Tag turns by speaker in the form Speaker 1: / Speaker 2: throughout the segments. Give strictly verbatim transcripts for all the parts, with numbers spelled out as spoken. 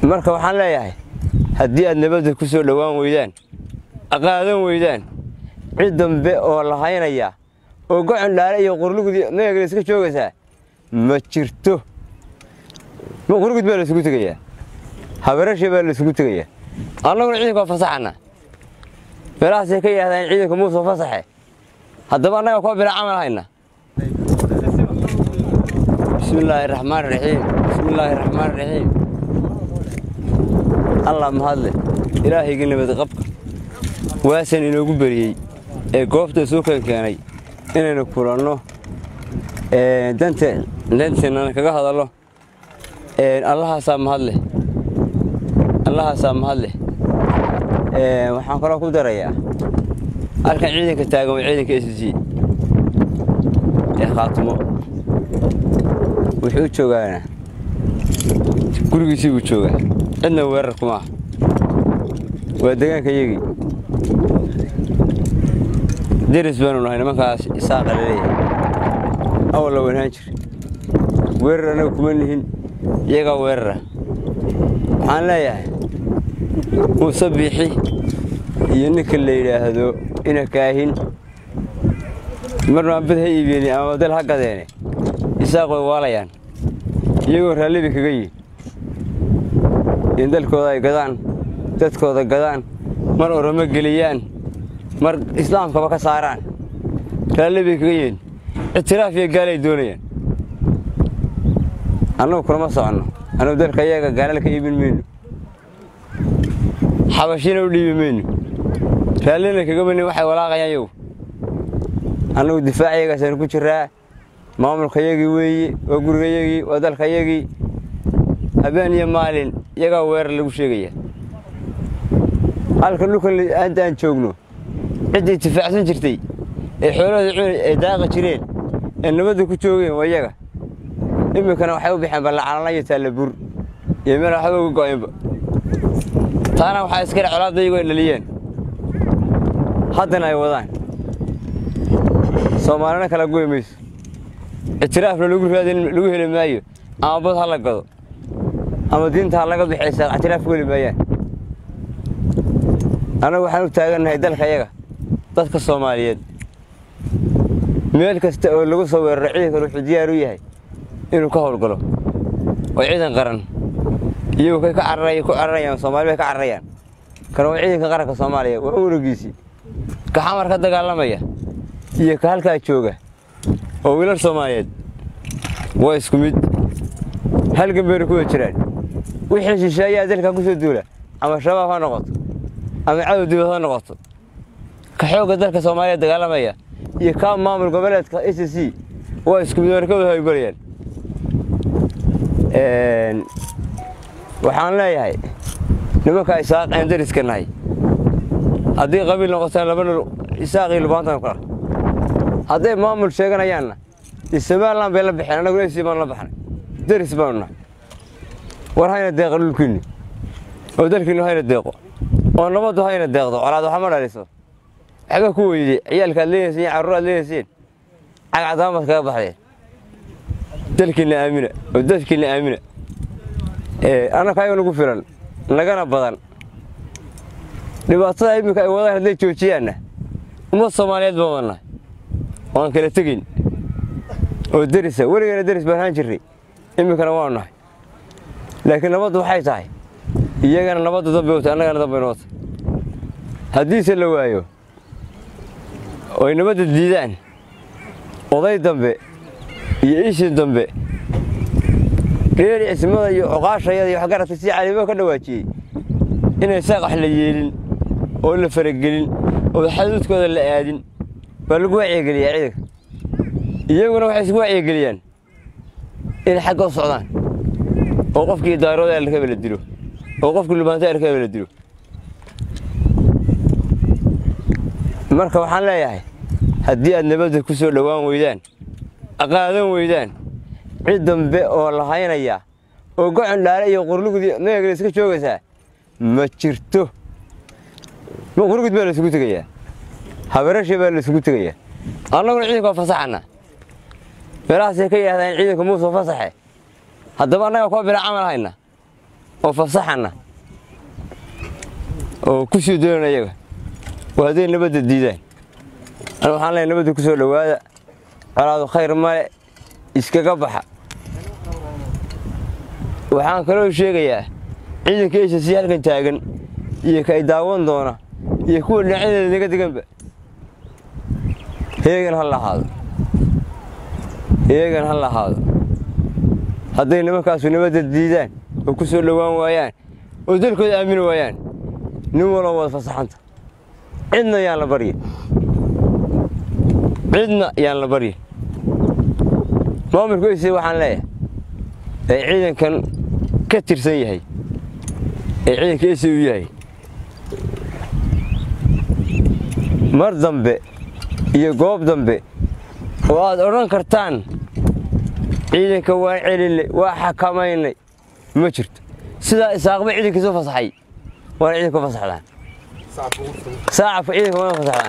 Speaker 1: marka waxaan leeyahay haddii aad nabadda ku soo dhawaan weydaan aqaadan weydaan cid dambe oo la haynaya oo gocon dhaale iyo qurlugudi meegal iska joogaysa ma jirto ma qurlugud baa la isugu tagayaa habarashay baa la isugu tagayaa annaguna ciidanka fasaxana baraasay ka yiraahdaan ciidanka muusoo fasaxe haddaba annaga ku bila camal hayna bismillahir rahmaanir rahiim bismillahir rahmaanir rahiim Allah mahadle ilaahayga nabad qabka waasan inoogu bariyay ee goobta soo keenay inaynu kulanno ee danta dantana kaga hadalo ee Allah saa mahadle Allah saa mahadle ee waxaan kala ku darayaa halka ciidanka taagan ciidanka S C ee qaatimo wuxuu joogaa gurigiisii uu joogaa cidna weerar kuma waa deegaanka yagi deris baanu nahay nimankaas isaaq leeyahay awla wanaan jir weerarna kuma nihin iyaga weerara waxaan leeyahay musabbixi iyo ninka la yiraahdo ina kaahin marna bad haybiini ama dal hagadeene isaaq way waalayaan iyagoo raalibi kaga yii in dalkooda ay gadaan dadkooda gadaan mar oroma geliyaan mar islaamka ka saaraan raalibi kaga yii itiraaf iyo gaalay doonayaan annagu kuma socono annagu dalka iyaga gaalalka iibin meeyno xabashina u dhiibi meeyno raalina kaga bani waxay walaaqayaan yow annagu difaaciyaga saan ku jiraa maamulka iyagii weeye oo guriga iyagii oo dalka iyagii habeen iyo maalin iyaga weerar lagu sheegaya halka dhulkan aan joogno cidii tifaacsan jirtay ee xoolaha ay daaqa jireen ee nabadda ku joogeen waa iyaga imikana waxay u bixeen balacalanayo talabur iyo meel waxa ugu go'aynba taana waxa iska colaad iyagu ay dhaliyeen haddana ay wadaan Soomaalina kala go'aymayso itiraafna lagu raadin lagu heli maayo ama bad hala gado ama diinta laga bixiyay itiraaf wali maayaan ana waxaan u taaganahay dalka iyaga dadka Soomaaliyeed meel kasta oo lagu soo weeraray ciidanka wuxuu diyaar u yahay inuu ka howlgalo oo ciidan qaran iyo ka carray ku carrayaan Soomaaliya ka carrayaan kana waa ciidanka qaranka Soomaaliya waa urugiisi ka xamar ka dagaalamaya iyo ka halka jooga oo wiilal Soomaaliyeed way isku mid halgan bay ku jiraan wixii shisheeyaa dalka ku soo duula ama shabaab ha noqoto ama cadow dibad ha noqoto ka xooga dalka Soomaaliya dagaalamaya iyo ka maamul goboleedka S C way isku mid markay hawlgalayaan een waxaan leeyahay nimanka isaaq aan dariska nahay haddii qabiil noqotaan laba isaaqi lubaantan kala hadday maamul sheeganayaanna Soomaaliland bay la bixin anagu leeysi baan la baxnay daris baanna war hayna deeqo dhulkiina oo dalkiina hayna deeqo oo nabad hayna deeqdo colaad waxa ma dhaliso xaga ku weeyday ciyalka leeysiin carruur leeysiin cagcadaamad kaga baxday dalkiina aamina oo dalkiina aamina ee ana kaayo lagu filan lagana badan dhibaatada imika ay wadaan haday joojiyaan uma Soomaaliyeed badanna waan kala tagin oo darisa warigeena daris baan jiray imikana waa nahay laakiin nabadu waxay tahay iyagana nabadu dambe oo annagana dambe noot hadii se la waayo oo nabadu diidaan oday dambe iyo ishin dambe reeri ismada iyo oqaashayada iyo xagaratay si calibo ka dhawaajiyay inay saaqax la yeelin oo la faragelin oo xadudkooda la aadin bal lagu wacyigeliyay ciidanka iyaguna waxay isku wacyigeliyaan in xaq u socdaan oo qofkii daarooda la kala dilo oo qofkii lubaanta la kala dilo marka waxaan leeyahay haddii aad nabadda ku soo dhawaan weydaan aqaadan weydaan cid dambe oo la haynaya oo gocon dhaale iyo qurlugudi meegal iska joogaysa ma jirto ma qurlugud baa la isugu tagayaa habarashay baa la isugu tagayaa annaguna ciidanka fasaxana baraasay ka yiraahdaan ciidanka muusoo fasaxe haddaba annaga ku bila camal hayna oo fasaxana oo ku sii doonaya وهذه نبدأ الديدان أنا وحنا نبدأ كسر الوادة على خير ما إسكابها وحنا كلو شيء يا عندك كيس سيال كن تاجن يكيداون دونا يكون عند اللي قد جنبه هيك هلا هذا هيك هلا هذا هذه نمكاس نبدأ الديدان وكسر الوان ويان ودلك أمين ويان نور الله فصحنت عندنا يا لبري عندنا يا لبري ما من كويس وحنا لا عيدا كان كتر سيهي عيدا كيس وياي مر ذنبه يجوب ذنبه وهذا أوران كرتان عيدا كوان علي وحكميني ما شرت سلا ساقب عيدا كسوف صحي وأنا عيدا كوف صحلان ساعة في عيدك ما فتحان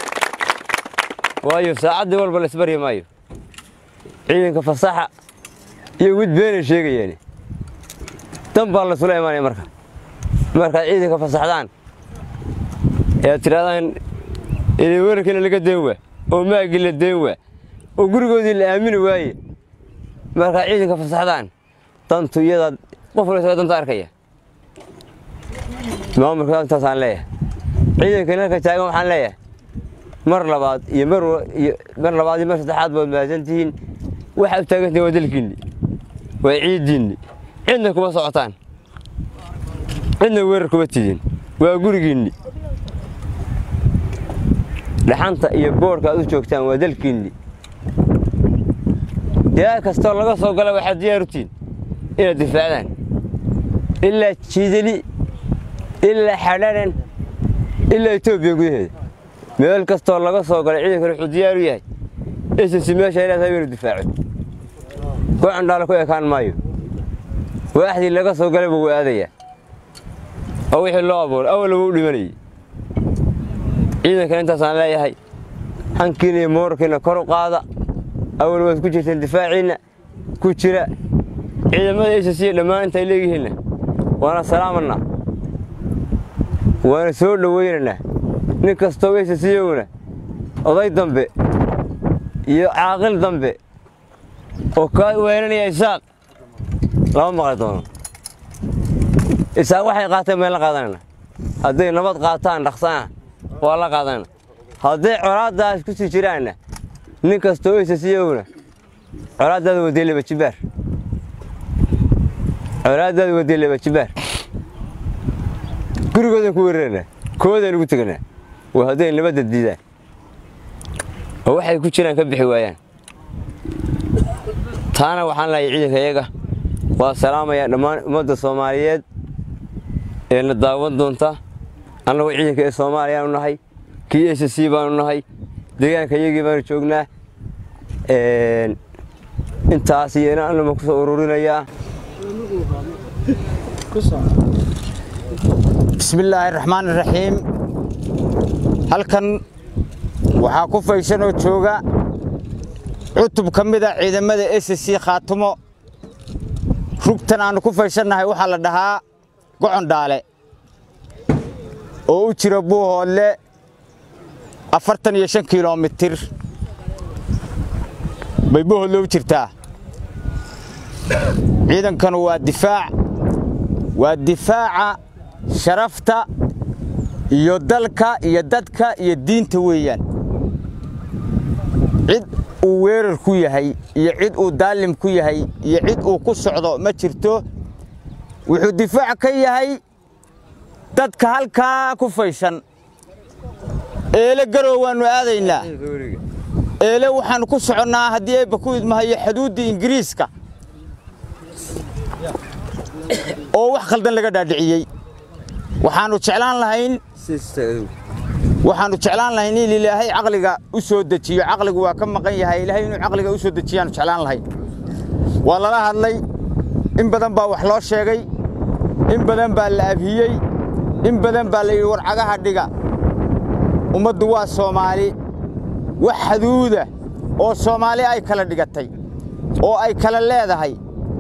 Speaker 1: وايو ساعة دول بالإسبري مايو عيدك فصاحة يود بين الشيء يعني تنبر الله سليمان يا مركز مركز عيدك فصاحان يا ترى اللي ورك اللي قدوه وما قل الدوه وقرقودي الأمين واي مركز عيدك فصاحان طنطو يدا قفل سويتم تاركية ما مركز تصان ليه عيدك هناك تاجم وحنا ليه مر لبعض يمر مر لبعض يمر ستحات بالمازنتين واحد تاجتني ودلكني وعيدني عندكم صعطان عندنا ويركم بتجين وأقولكني لحنت يبورك أدو شوكتان ودلكني يا كستر لقى صوق له واحد يروتين إلى دفاعنا إلا تشيدلي إلا حلالا إلا يتوب يقول هذا مال كستر لقى صوق له عيدك الحديار وياه إيش السماش إلى ثمين الدفاع كو عندنا كوي كان مايو واحد اللي لقى صوق له بقول هذا أو يحل أبور أول أبور لمني عيدك أنت صار لا يهي حنكني موركنا كرو قاضي أول ما تكون الدفاعين كتيرة إذا ما إيش الشيء لما أنت اللي هنا وأنا سلامنا وأنا سول لويرنا نكستوي إيش الشيء أضيع ذنبي يعاقل ذنبي وكاي وينني إساق لا ما قاتون إساق واحد قاتل ما لا قاتلنا هذي نبض قاتان رخصان والله قاتلنا هذي عراد ده كتير جيراننا نكستوي إيش الشيء عراد ده ودي اللي بتشبر عراد ده ودي اللي بتشبر كل كذا كورنا كذا اللي قلتنا وهذين اللي بدأ الديدان هو واحد يقول شيء كبح ويان ثانا وحنا لا يعيد هيجا والسلام يا لما مد الصوماليات إن الدعوة دونتا أنا وعيد كالصوماليان ونهاي كي إيش السيبان ونهاي ديان كيجي بنشوفنا أنت عسينا أنا مكسور أورورنا يا
Speaker 2: بسم الله الرحمن الرحيم هل كان وحاكو فايشانو جوغا عتب كميدا ciidamada S C khaatimo rugtan aan ku faashanahay waxa la dhahaa gocon dhaale oo u jira Buuhoole afartan iyo shan kiiloomitir bay Buuhoole u jirtaa ciidankan waa difaac waa difaaca sharafta iyo dalka iyo dadka iyo diinta weeyaan cid uu weerar ku yahay iyo cid uu daalim ku yahay iyo cid uu ku socdo ma jirto wuxuu difaac ka yahay dadka halka ku fayshan eele garow waanu aadaynaa eele waxaan ku soconaa hadii ay baku idmahayo xuduudda Ingiriiska oo wax qaldan laga dhaadhiciyay waxaanu jeclaan lahayn waxaanu jeclaan lahayn in ilaahay aqliga u soo dejiyo aqligu waa ka maqan yahay ilaahay inuu aqliga u soo dejiyaan jeclaan lahayn waa la hadlay in badan baa wax loo sheegay in badan baa la abhiyay in badan baa la war cagaha dhiga ummaddu waa Soomaali wax xuduuda oo Soomaali ay kala dhigatay oo ay kala leedahay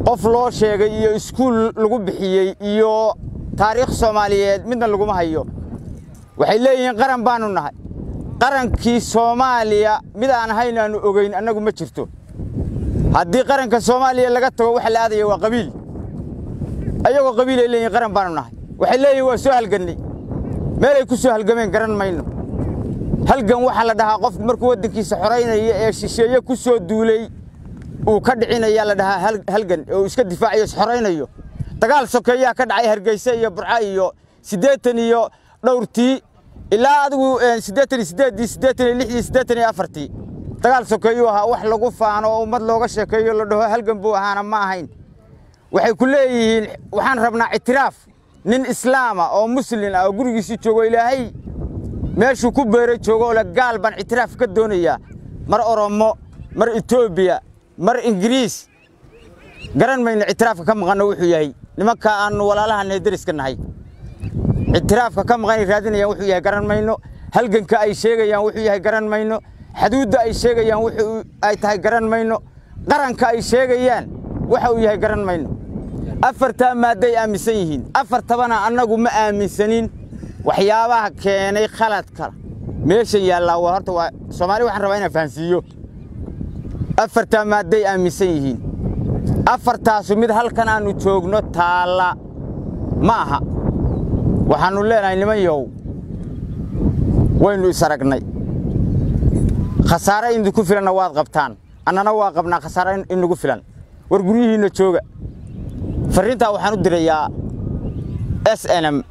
Speaker 2: qof loo sheegay iyo iskuul lagu bixiyey iyo taariikh Soomaaliyeed midna lagu ma hayo waxay leeyihiin qaran baanu nahay qarankii Soomaaliya mid aan haynaanu ogeyn annagu ma jirto haddii qaranka Soomaaliya laga tago waxa la aadayo waa qabiil ayagoo qabiil ay leeyihiin qaran baanu nahay waxay leeyihiin waa soo halganay meel ay ku soo halgameen garan mayno halgan waxa la dhahaa qof markuu wadankiisa xoreynaya ee shisheeye ku soo duulay uu ka dhicinaya la dhahaa halgan oo iska difaacayo xoreynayo dagaal sokeeyaa ka dhacay Hargeysa iyo Burco iyo siddeetan iyo dhowrtii ilaa adigu siddeetan iyo siddeed siddeetan iyo lix siddeetan iyo afar dagaal sokeeyo ahaa wax lagu faano oo ummad looga sheekeeyo la dhaho halgan buu ahaana ma ahayn waxay ku leeyihiin waxaan rabnaa itiraaf nin islaama oo muslim ah oo gurigiisa joogo ilaahay meeshuu ku beeray joogo la gaal ban itiraaf ka doonaya mar Oromo mar Ethiopia mar Ingiriis garan mayna itiraafka ka maqan wuxuu yahay nimanka aan walaalaha deriska nahay itiraafka ka maqan raadinayaan wuxuu yahay garan mayno halganka ay sheegayaan wuxuu yahay garan mayno xuduudda ay sheegayaan wuxuu ay tahay garan mayno qaranka ay sheegayaan waxa uu yahay garan mayno afarta maaday aaminsan yihiin afartabana annagu ma aaminsanin waxyaabaha keenay khaladka meesha yaala waa horta waa Soomaali waxaan rabaa inaan fahansiiyo afarta maaday aaminsan yihiin afartaas mid halkan aanu joogno taala ma aha waxaanu leenahay niman yow waynu isaragnay khasaare in ku filan waad qabtaan annana waa qabnaa khasaare in nagu filan war guriyihiina jooga fariinta waxaan u dirayaa S N M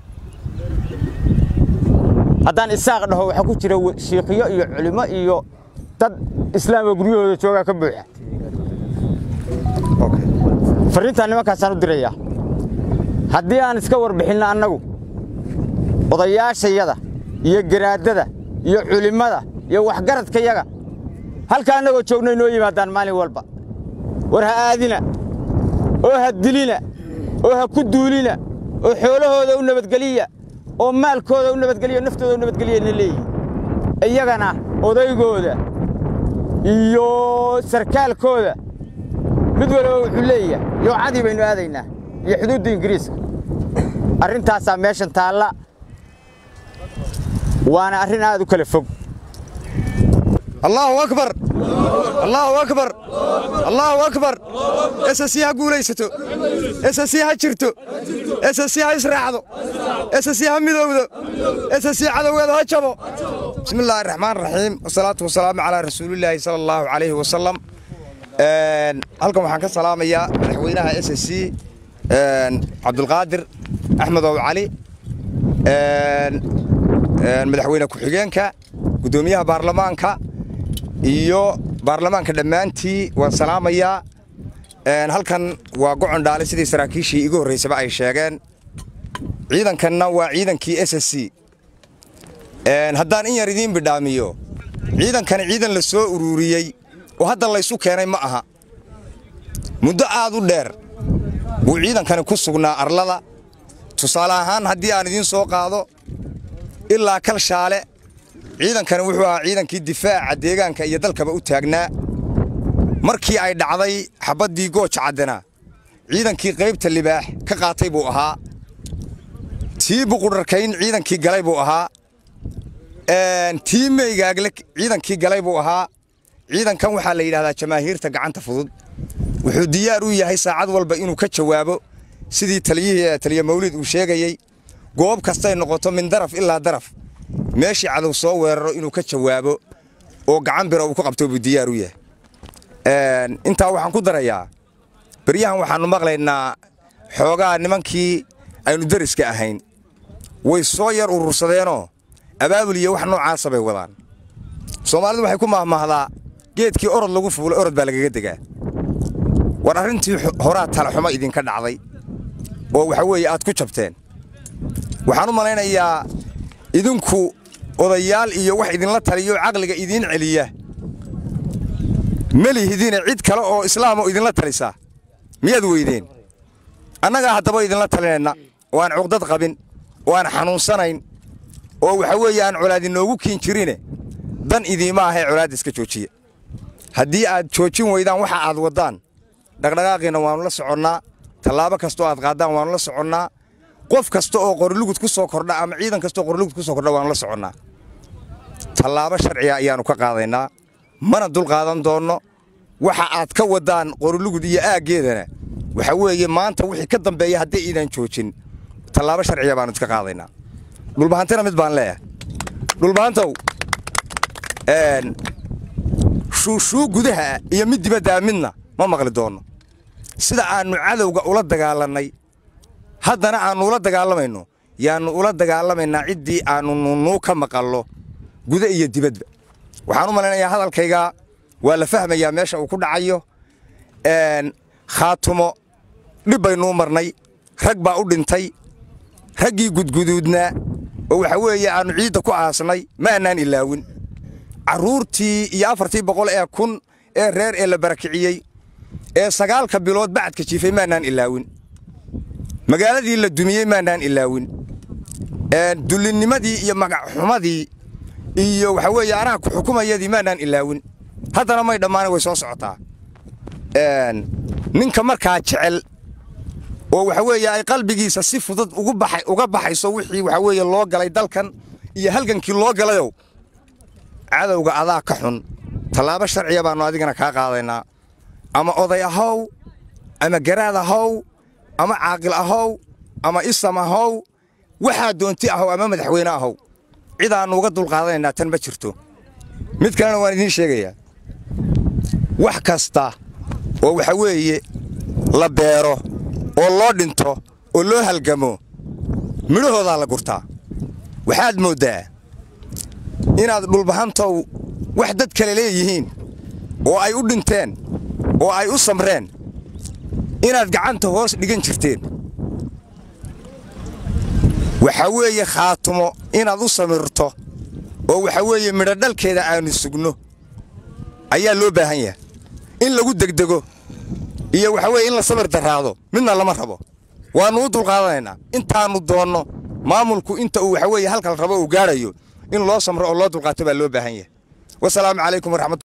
Speaker 2: haddaan isaaq dhaho waxa ku jira sheekhiyo iyo culimo iyo dad islaam oo guriyahooda jooga ka buuxa okay fariinta nimankaasaan u dirayaa haddii aan iska warbixinno annagu odayaashayada iyo garaadada iyo culimada iyo waxgaradka yaga halka anagoo joogno inoo yimaadaan maalin walba war ha aadina oo ha dilina oo ha ku duulina oo xoolahooda u nabadgeliya oo maalkooda u nabadgeliya naftooda u nabadgeliya leeyihiin iyagana odaygooda iyo sarkaalkooda mid walba wuxuu leeyahay yoo cadi baynu aadaynaa iyo xuduudda Ingiriiska arrintaas meeshan taala وانا أرين هذا كله فوق
Speaker 3: الله أكبر الله أكبر الله أكبر أساسيها قوليستو أساسيها شرتو أساسيها إسرعدو أساسيها مذودو أساسيها عدو هذا هجبو بسم الله الرحمن الرحيم والصلاة والسلام على رسول الله صلى الله عليه وسلم هلكم حنك السلام يا مدحوينها اس اس سي عبد القادر أحمد أبو علي madaxweyne ku xigeenka gudoomiyaha baarlamaanka iyo baarlamaanka dhamaantii waan salaamayaa een halkan waa gocon dhaale sidii saraakiishii igu horeysaba ay sheegeen ciidankanna waa ciidankii S S C een haddaan in yar idin bidhaamiyo ciidankan ciidan la soo ururiyay oo hadda la isu keenay ma aha muddo aad u dheer buu ciidankani ku sugnaa arlada tusaale ahaan haddii aan idin soo qaado ilaa kal shaale ciidankani wuxuu ahaa ciidankii difaaca deegaanka iyo dalkaba u taagnaa markii ay dhacday xabadii gooja cadana ciidankii qaybta libaax ka qaatay buu ahaa tii buqurarkayn ciidankii galay buu ahaa een tii meygaagle ciidankii galay buu ahaa ciidankan waxaa la yiraahdaa jamaahiirta gacanta fudud wuxuu diyaar u yahay saacad walba inuu ka jawaabo sidii taliyihii taliye mawlid uu sheegayay goob kastay noqoto min daraf ilaa daraf meeshii cadow soo weeraro inuu ka jawaabo oo gacan biro uu ku qabto buu diyaar u yahay een inta waxaan ku darayaa bariyahan waxaanu maqlaynaa xoogaa nimankii aynu dariska ahayn way soo yar urursadeenoo abaabul iyo wax noocaas bay wadaan Soomaalidu waxay ku mahmahdaa geedkii orod lagu fuulay orod baa lagaga degaa war arrintii horaa tala xumo idin ka dhacday oo waxa weeye aad ku jabteen waxaan u malaynayaa idinku odayaal iyo wax idin la taliyo aqliga idin celiya malihidina cid kale oo islaam oo idin la talisa miyaad weydeen annaga hadaba idin la talinayna waan cuqdad qabin waan xanuunsanayn oo waxa weeye aan culaad inoogu kiin jirine dan idiima ahay culaad iska joojiya haddii aad joojin weydaan waxa aad wadaan dhaqdhaqaaqiina waanu la soconnaa tallaabo kastoo aad qaadaan waanu la soconnaa qof kasta oo qorilugud ku soo kordha ama ciidan kasta oo qorilugud ku soo kordha waanu la soconnaa tallaabo sharciya ayaanu ka qaadaynaa mana dul qaadan doonno waxa aad ka wadaan qorilugud iyo aaggeedana waxa weeye maanta wixii ka dambeeya haddii iidan joojin tallaabo sharciya baanu iska qaadaynaa dhulbahantina mid baan leeyahay dhulbahantow een shuushuu gudaha iyo mid dibadda midna ma maqli doono sida aanu cadowga ula dagaalanay haddana aanu ula dagaalamayno yaanu ula dagaalamaynaa ciddii aanu nuu ka maqallo guda iyo dibadba waxaan u malaynayaa hadalkayga waa la fahmayaa meesha uu ku dhacayo een khaatumo dhib baynu marnay rag baa u dhintay raggii gudguduudnaa oo waxa weeye aanu ciidda ku aasnay ma aanaan ilaawin carruurtii iyo afartii boqol ee kun ee reer ee la barakiciyey ee sagaalka bilood bacadka jiifay ma aanaan ilaawin magaaladii la dumiyey ma aanaan ilaawin een dullinimadii iyo magac xumadii iyo waxa weeye anaga ku xukumayadii ma aanaan ilaawin haddana may dhammaan way soo socotaa een ninka markaa jecel oo waxa weeye ay qalbigiisa si fudud ugu baxay uga baxayso wixii waxa weeye loo galay dalkan iyo halgankii loo galayo cadowga adaa ka xun tallaabo sharciya baanu adigana ka qaadaynaa ama oday ahow ama garaad ahow ama caaqil ahow ama isam ahow waxa doonti ahow ama madaxweyne ahow cid aanu uga dul qaadanaynaa tan ma jirto mid kalena waan idin sheegayaa wax kasta oo waxa weeye la beero oo loo dhinto oo loo halgamo midhahooda la gurtaa waxaad moodaa inaad dhulbahantow wax dad kale leeyihiin oo ay u dhinteen oo ay u samreen inaad gacanta hoos dhigan jirteen waxa weeye khaatumo inaad u samirto oo waxa weeye midho dhalkeeda aanu sugno ayaa loo baahan yahay in lagu degdego iyo waxa weeye in la samir daraado midna lama rabo waanu u dul qaadanaynaa intaanu doonno maamulku inta uu waxa weeye halka rabo uu gaarayo in loo samro oo loo dul qaato baa loo baahan yahay wassalaamu calaykum waraxmatullahi